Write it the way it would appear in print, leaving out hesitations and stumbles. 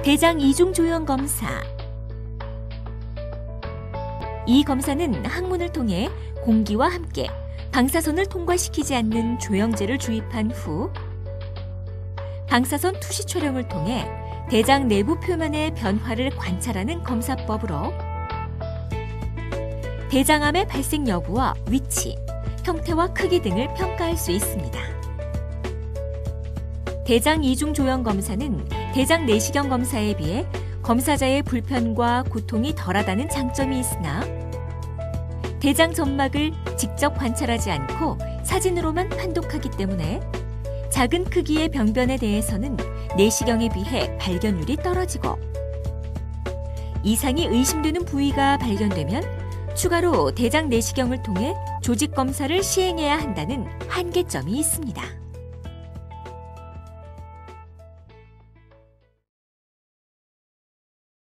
대장 이중 조형 검사. 이 검사는 항문을 통해 공기와 함께 방사선을 통과시키지 않는 조형제를 주입한 후 방사선 투시 촬영을 통해 대장 내부 표면의 변화를 관찰하는 검사법으로 대장암의 발생 여부와 위치, 형태와 크기 등을 평가할 수 있습니다. 대장 이중 조형 검사는 대장 내시경 검사에 비해 검사자의 불편과 고통이 덜하다는 장점이 있으나 대장 점막을 직접 관찰하지 않고 사진으로만 판독하기 때문에 작은 크기의 병변에 대해서는 내시경에 비해 발견율이 떨어지고 이상이 의심되는 부위가 발견되면 추가로 대장 내시경을 통해 조직 검사를 시행해야 한다는 한계점이 있습니다.